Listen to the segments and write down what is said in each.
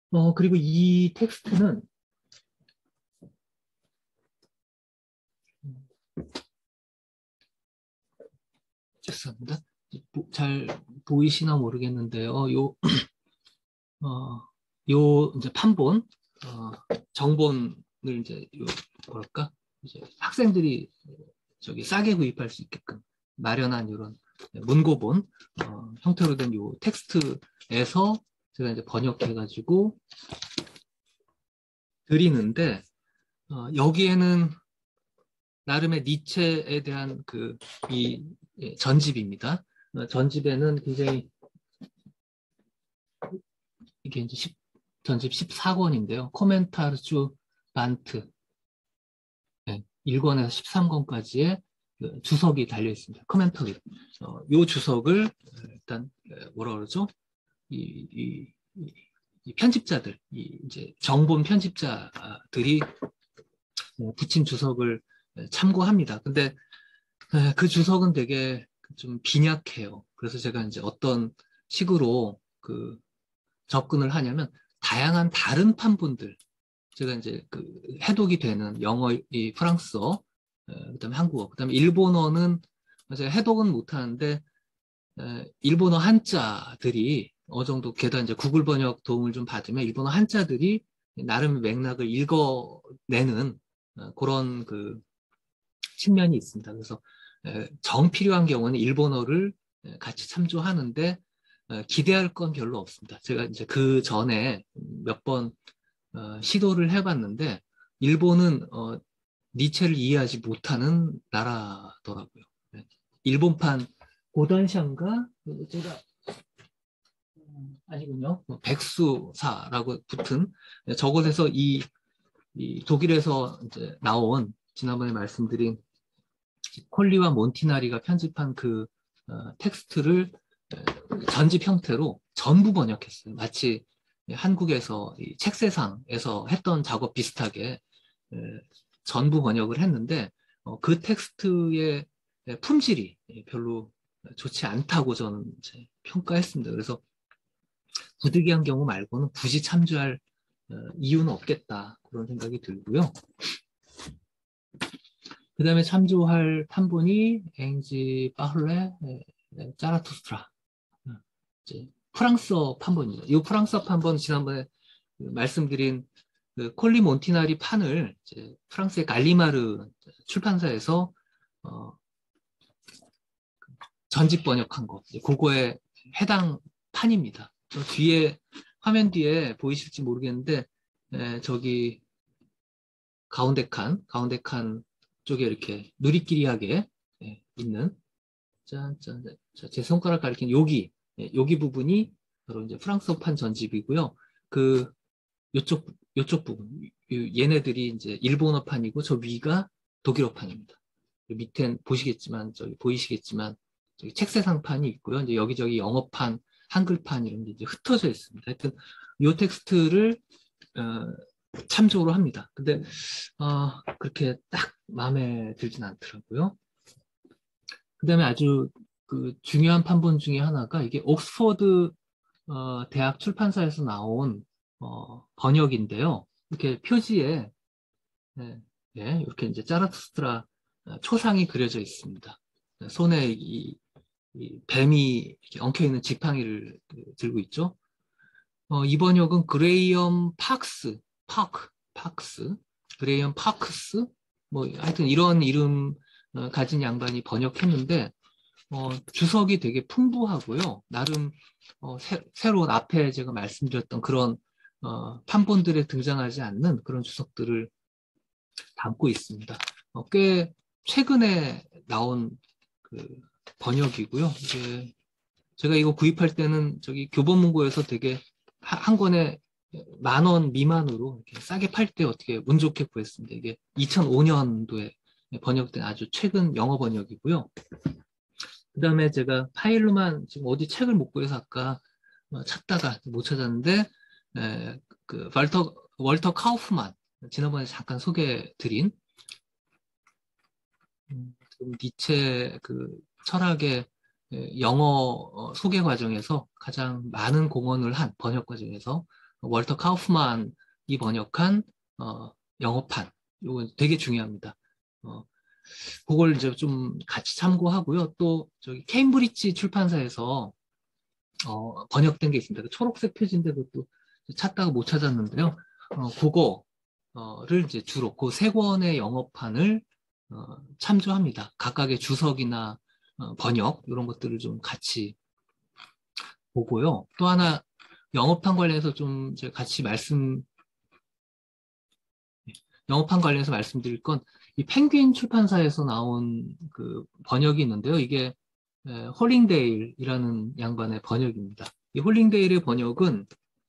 그리고 이 텍스트는 죄송합니다. 잘 보이시나 모르겠는데요. 요 이제 판본, 정본을 이제 뭐랄까, 이제 학생들이 저기 싸게 구입할 수 있게끔 마련한 이런 문고본 형태로 된 요 텍스트에서 제가 이제 번역해가지고 드리는데, 여기에는 나름의 니체에 대한 이 전집입니다. 전집에는 굉장히 이게 이제 전집 14권인데요. 코멘타르추 반트 1권에서 13권까지의 주석이 달려 있습니다. 코멘터리. 이 주석을 일단 뭐라 그러죠? 이 편집자들, 이제 정본 편집자들이 붙인 주석을 참고합니다. 근데 그 주석은 되게 좀 빈약해요. 그래서 제가 이제 어떤 식으로 접근을 하냐면 다양한 다른 판본들, 제가 이제 해독이 되는 영어, 프랑스어, 그다음에 한국어, 그다음에 일본어는 제가 해독은 못하는데 일본어 한자들이 어느 정도 게다가 이제 구글 번역 도움을 좀 받으면 일본어 한자들이 나름 맥락을 읽어내는 그런 측면이 있습니다. 그래서 정 필요한 경우는 일본어를 같이 참조하는데 기대할 건 별로 없습니다. 제가 이제 그 전에 몇 번 시도를 해봤는데 일본은 니체를 이해하지 못하는 나라더라고요. 네. 일본판 고단샤인가? 제가 아니군요. 백수사라고 붙은 저곳에서 이 독일에서 이제 나온 지난번에 말씀드린 콜리와 몬티나리가 편집한 텍스트를 전집 형태로 전부 번역했어요. 마치 한국에서 이 책세상에서 했던 작업 비슷하게 전부 번역을 했는데 그 텍스트의 품질이 별로 좋지 않다고 저는 이제 평가했습니다. 그래서 부득이한 경우 말고는 굳이 참조할 이유는 없겠다 그런 생각이 들고요. 그 다음에 참조할 판본이 엥지 파흐레 짜라투스트라 프랑스어 판본입니다. 이 프랑스어 판본 지난번에 말씀드린 콜리 몬티나리 판을 프랑스의 갈리마르 출판사에서 전집 번역한 거, 그거에 해당 판입니다. 저 뒤에 화면 뒤에 보이실지 모르겠는데 저기 가운데 칸 쪽에 이렇게 누리끼리하게 있는 짠짠 제 손가락 가리킨 여기 부분이 바로 이제 프랑스어판 전집이고요. 요쪽 부분 얘네들이 이제 일본어판이고 저 위가 독일어판입니다. 밑엔 보시겠지만 저기 보이시겠지만 저기 책세상판이 있고요. 이제 여기저기 영어판, 한글판 이런 게 이제 흩어져 있습니다. 하여튼 이 텍스트를 참조로 합니다. 근데 그렇게 딱 마음에 들진 않더라고요. 그 다음에 아주 중요한 판본 중에 하나가 이게 옥스퍼드 대학 출판사에서 나온 번역인데요. 이렇게 표지에 이렇게 이제 자라투스트라 초상이 그려져 있습니다. 손에 이 뱀이 이렇게 엉켜있는 지팡이를 들고 있죠. 이 번역은 그레이엄 그레이엄 파크스, 뭐 하여튼 이런 이름 가진 양반이 번역했는데 주석이 되게 풍부하고요. 나름 새로운 앞에 제가 말씀드렸던 그런 판본들에 등장하지 않는 그런 주석들을 담고 있습니다. 꽤 최근에 나온 번역이고요. 이제 제가 이거 구입할 때는 저기 교보문고에서 되게 한 권에 10,000원 미만으로 이렇게 싸게 팔 때 어떻게 운 좋게 구했습니다. 이게 2005년도에 번역된 아주 최근 영어 번역이고요. 그 다음에 제가 파일로만 지금 어디 책을 못 구해서 아까 찾다가 못 찾았는데 월터 카우프만 지난번에 잠깐 소개해드린 니체 철학의 영어 소개 과정에서 가장 많은 공헌을 한 번역 과정에서 월터 카우프만이 번역한 영어판. 이건 되게 중요합니다. 그걸 이제 좀 같이 참고하고요. 또 저기 케임브리지 출판사에서 번역된 게 있습니다. 그 초록색 표지인데 그것도 찾다가 못 찾았는데요. 그거를 이제 주로 그 세 권의 영어판을 참조합니다. 각각의 주석이나 번역 이런 것들을 좀 같이 보고요. 또 하나 영어판 관련해서 좀 제가 같이 영어판 관련해서 말씀드릴 건 이 펭귄 출판사에서 나온 그 번역이 있는데요. 이게 홀링데일이라는 양반의 번역입니다. 이 홀링데일의 번역은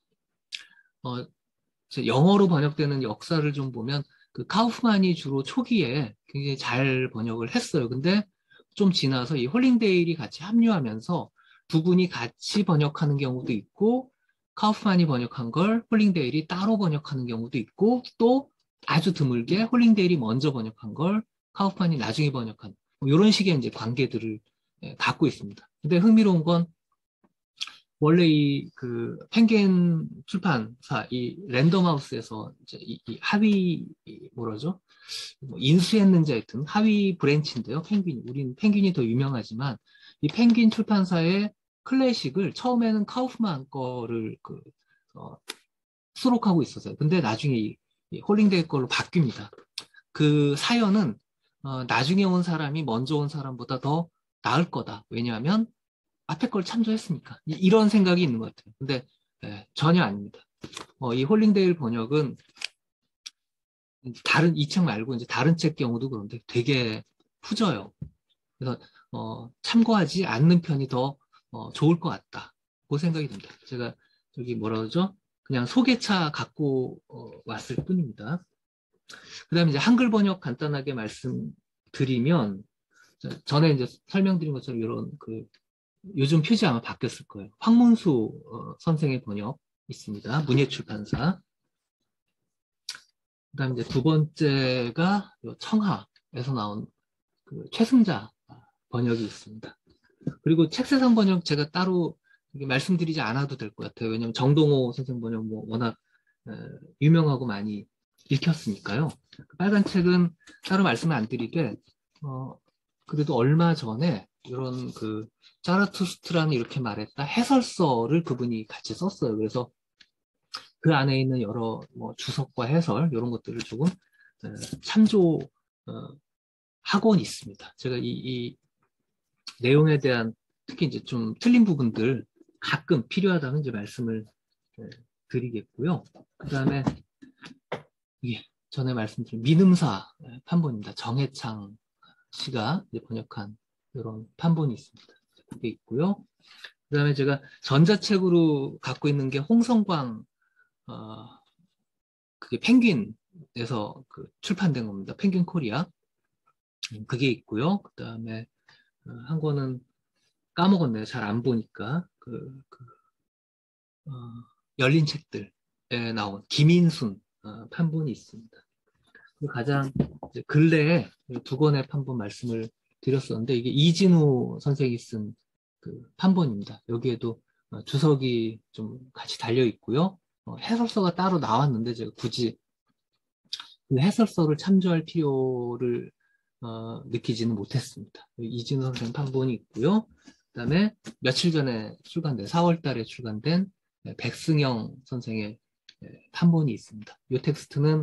영어로 번역되는 역사를 좀 보면 그 카우프만이 주로 초기에 굉장히 잘 번역을 했어요. 근데 좀 지나서 이 홀링데일이 같이 합류하면서 두 분이 같이 번역하는 경우도 있고 카우프만이 번역한 걸 홀링데일이 따로 번역하는 경우도 있고 또 아주 드물게 홀링데일이 먼저 번역한 걸 카우프만이 나중에 번역한 이런 식의 이제 관계들을 갖고 있습니다. 근데 흥미로운 건 원래 이 그 펭귄 출판사 이 랜덤하우스에서 이제 이 하위 뭐라죠? 뭐 인수했는지 하여튼 하위 브랜치인데요. 우린 펭귄이 더 유명하지만 이 펭귄 출판사의 클래식을 처음에는 카우프만 거를 수록하고 있었어요. 근데 나중에 이 홀링데이 걸로 바뀝니다. 그 사연은 나중에 온 사람이 먼저 온 사람보다 더 나을 거다. 왜냐하면 앞에 걸 참조했으니까. 이런 생각이 있는 것 같아요. 근데 전혀 아닙니다. 이 홀링데일 번역은 이 책 말고 이제 다른 책 경우도 그런데 되게 후져요. 그래서 참고하지 않는 편이 더 좋을 것 같다. 그 생각이 듭니다. 제가 저기 뭐라 그러죠? 그냥 소개차 갖고 왔을 뿐입니다. 그 다음에 이제 한글 번역 간단하게 말씀드리면 전에 이제 설명드린 것처럼 이런 요즘 표지 아마 바뀌었을 거예요. 황문수 선생의 번역 있습니다. 문예출판사. 그 다음에 이제 두 번째가 청하에서 나온 그 최승자 번역이 있습니다. 그리고 책세상 번역 제가 따로 말씀드리지 않아도 될 것 같아요. 왜냐하면 정동호 선생 번역 뭐 워낙 유명하고 많이 읽혔으니까요. 빨간 책은 따로 말씀을 안 드리되 그래도 얼마 전에 이런 자라투스트라는 이렇게 말했다 해설서를 그분이 같이 썼어요. 그래서 그 안에 있는 여러 주석과 해설 이런 것들을 조금 참조 하고 있습니다. 제가 이 내용에 대한 특히 이제 좀 틀린 부분들 가끔 필요하다면 이제 말씀을 드리겠고요. 그 다음에 전에 말씀드린 민음사 판본입니다. 정해창 씨가 이제 번역한 이런 판본이 있습니다. 그게 있고요. 그 다음에 제가 전자책으로 갖고 있는 게 홍성광 그게 펭귄에서 출판된 겁니다. 펭귄 코리아. 그게 있고요. 그 다음에 한 권은 까먹었네요. 잘 안 보니까. 열린 책들에 나온 김인순 판본이 있습니다. 가장 근래에 두 권의 판본 말씀을 드렸었는데 이게 이진우 선생이 쓴 판본입니다. 여기에도 주석이 좀 같이 달려 있고요. 해설서가 따로 나왔는데 제가 굳이 그 해설서를 참조할 필요를 느끼지는 못했습니다. 이진우 선생 판본이 있고요. 그 다음에 며칠 전에 출간된 4월 달에 출간된 백승영 선생의 판본이 있습니다. 이 텍스트는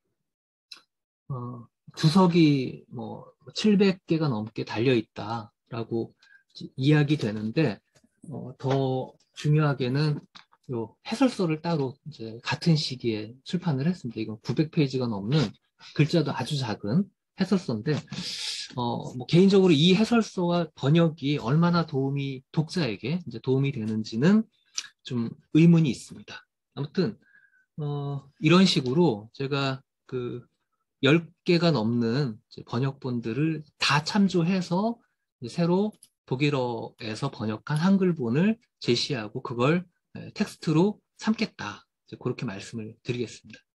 주석이 700개가 넘게 달려 있다라고 이야기되는데 더 중요하게는 요 해설서를 따로 이제 같은 시기에 출판을 했습니다. 이건 900페이지가 넘는 글자도 아주 작은 해설서인데 개인적으로 이 해설서와 번역이 얼마나 독자에게 이제 도움이 되는지는 좀 의문이 있습니다. 아무튼 이런 식으로 제가 10개가 넘는 번역본들을 다 참조해서 새로 독일어에서 번역한 한글본을 제시하고 그걸 텍스트로 삼겠다. 그렇게 말씀을 드리겠습니다.